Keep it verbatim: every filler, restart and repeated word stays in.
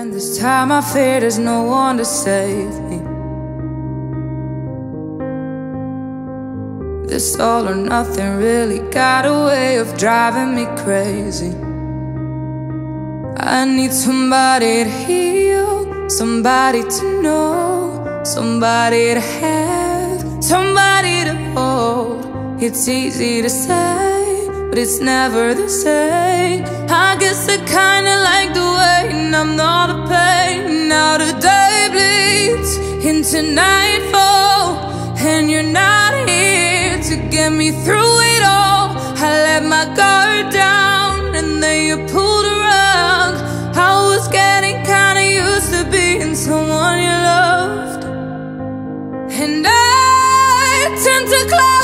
And this time I fear there's no one to save me. This all or nothing really got a way of driving me crazy. I need somebody to heal, somebody to know, somebody to have, somebody to hold. It's easy to say, but it's never the same. I guess I kinda like the way I'm not a pain. Now the day bleeds into nightfall, and you're not here to get me through it all. I let my guard down, and then you pulled a rug. I was getting kinda used to being someone you loved, and I tend to climb